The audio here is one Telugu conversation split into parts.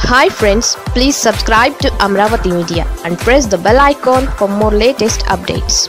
Hi friends, please subscribe to Amravati Media and press the bell icon for more latest updates.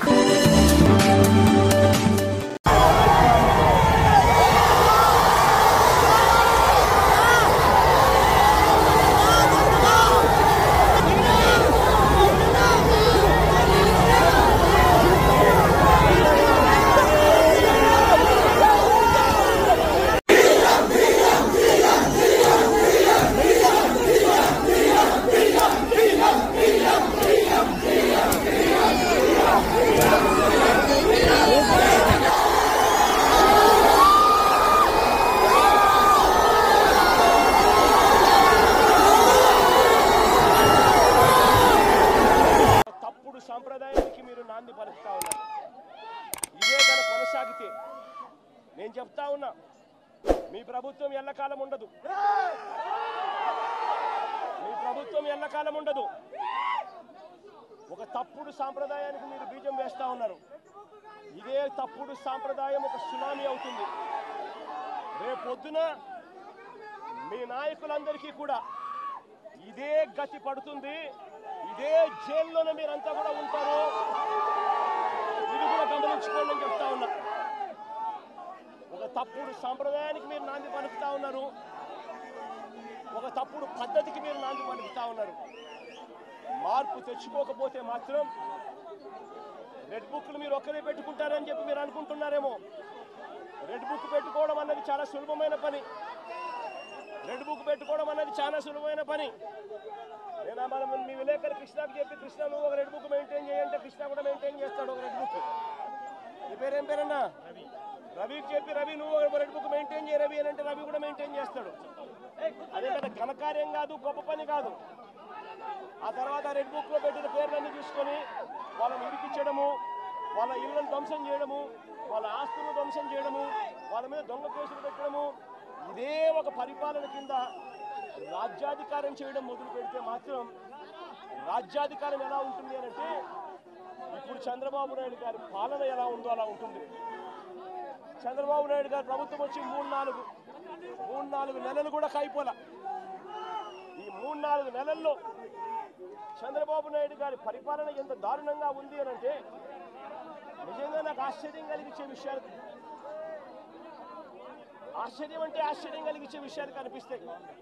సాంప్రదాయానికి మీరు నాంది పలుకుతా ఉన్నారు. ఇదే గన కొనసాగితే నేను చెప్తా ఉన్నా, మీ ప్రభుత్వం ఎల్లకాలం ఉండదు. మీ ప్రభుత్వం ఎల్లకాలం ఉండదు. ఒక తప్పుడు సాంప్రదాయానికి మీరు బీజం వేస్తా ఉన్నారు. ఇదే తప్పుడు సాంప్రదాయం ఒక సునామీ అవుతుంది. రేపొద్దున మీ నాయకులందరికీ కూడా ఇదే గతి పడుతుంది. ఇదే జైల్లోనే మీరంతా కూడా ఉంటారు. ఇది కూడా గమనించుకోండి అని చెప్తా ఉన్నా. ఒక తప్పుడు సాంప్రదాయానికి మీరు నాంది పలుకుతా ఉన్నారు. ఒక తప్పుడు పద్ధతికి మీరు నాంది పలుకుతా ఉన్నారు. మార్పు తెచ్చుకోకపోతే మాత్రం రెడ్ బుక్లు మీరు ఒక్కరే పెట్టుకుంటారని చెప్పి మీరు అనుకుంటున్నారేమో. రెడ్ బుక్ పెట్టుకోవడం అన్నది చాలా సులభమైన పని. రెడ్ బుక్ పెట్టుకోవడం అన్నది చాలా సులభమైన పని. నేను మనం మీ విలేకరు కృష్ణకు చెప్పి, కృష్ణ నువ్వు ఒక రెడ్ బుక్ మెయింటైన్ చేయంటే కృష్ణ కూడా మెయింటైన్ చేస్తాడు ఒక రెడ్ బుక్. నీ పేరేం పేరన్నా? రవికి చెప్పి, రవి నువ్వు ఒక రెడ్ బుక్ మెయింటైన్ చేయ రవి అని అంటే రవి కూడా మెయింటైన్ చేస్తాడు. అదే పెద్ద ఘనకార్యం కాదు, గొప్ప పని కాదు. ఆ తర్వాత రెడ్ బుక్ లో పెట్టిన పేర్లన్నీ చూసుకొని వాళ్ళని ఇరికించడము, వాళ్ళ ఇళ్లను ధ్వంసం చేయడము, వాళ్ళ ఆస్తులను ధ్వంసం చేయడము, వాళ్ళ మీద దొంగ కేసులు పెట్టడము, ఇదే ఒక పరిపాలన కింద రాజ్యాధికారం చేయడం మొదలు పెడితే మాత్రం రాజ్యాధికారం ఎలా ఉంటుంది అని అంటే ఇప్పుడు చంద్రబాబు నాయుడు గారి పాలన ఎలా ఉందో అలా ఉంటుంది. చంద్రబాబు నాయుడు గారి ప్రభుత్వం వచ్చి మూడు నాలుగు నెలలు కూడా కాయిపోలా. ఈ 3-4 నెలల్లో చంద్రబాబు నాయుడు గారి పరిపాలన ఎంత దారుణంగా ఉంది అని అంటే నిజంగా నాకు ఆశ్చర్యం కలిగించే విషయాలు, ఆశ్చర్యం కలిగించే విషయాలు కనిపిస్తాయి.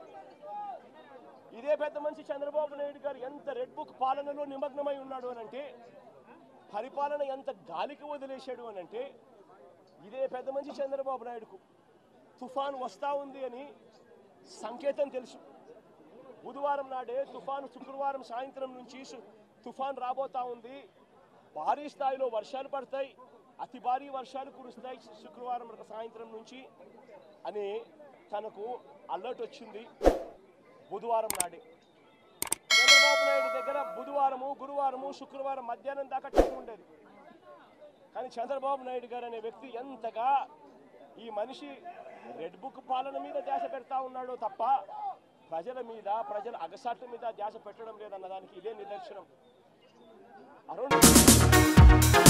ఇదే పెద్ద మనిషి చంద్రబాబు నాయుడు గారు ఎంత రెడ్ బుక్ పాలనలో నిమగ్నమై ఉన్నాడు అనంటే, పరిపాలన ఎంత గాలికి వదిలేశాడు అనంటే, ఇదే పెద్ద మనిషి చంద్రబాబు నాయుడుకు తుఫాను వస్తూ ఉంది అని సంకేతం తెలుసు. బుధవారం నాడే తుఫాను, శుక్రవారం సాయంత్రం నుంచి తుఫాను రాబోతా ఉంది, భారీ స్థాయిలో వర్షాలు పడతాయి, అతి భారీ వర్షాలు కురుస్తాయి శుక్రవారం సాయంత్రం నుంచి అని తనకు అలర్ట్ వచ్చింది. బుధవారం నాడే చంద్రబాబు నాయుడు దగ్గర బుధవారము, గురువారము, శుక్రవారం మధ్యాహ్నం దాకా టైం ఉండేది. కానీ చంద్రబాబు నాయుడు గారు అనే వ్యక్తి ఎంతగా ఈ మనిషి రెడ్ బుక్ పాలన మీద ధ్యాస పెడతా ఉన్నాడో తప్ప ప్రజల మీద, ప్రజల అగసాట్ల మీద ధ్యాస పెట్టడం లేదన్నదానికి ఇదే నిదర్శనం. అరుణ్